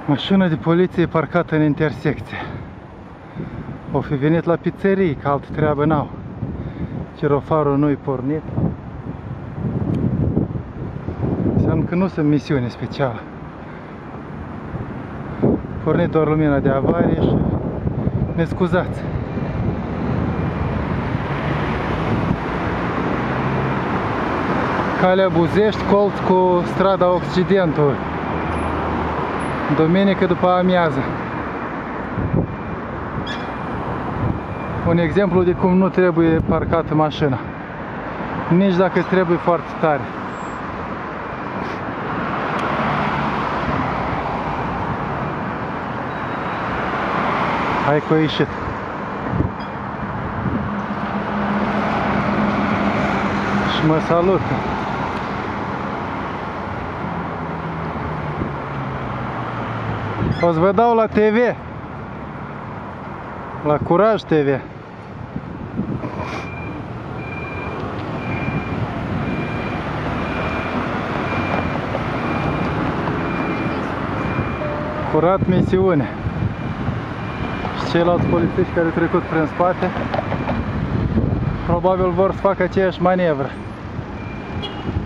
Mașina de poliție parcată în intersecție. O fi venit la pizzerii, că altă treabă n-au. Girofarul nu-i pornit. Înseamnă că nu sunt misiune specială. Pornit doar lumina de avarie și ne scuzați. Calea Buzești, colț cu strada Occidentului. Duminică după amiază. Un exemplu de cum nu trebuie parcată mașina. Nici dacă îți trebuie foarte tare. Hai că a ieșit. Și mă salută. O să vă dau la TV. La Curaj TV. Curat misiune. Și ceilalți polițiști care trecut prin spate probabil vor să facă aceeași manevră.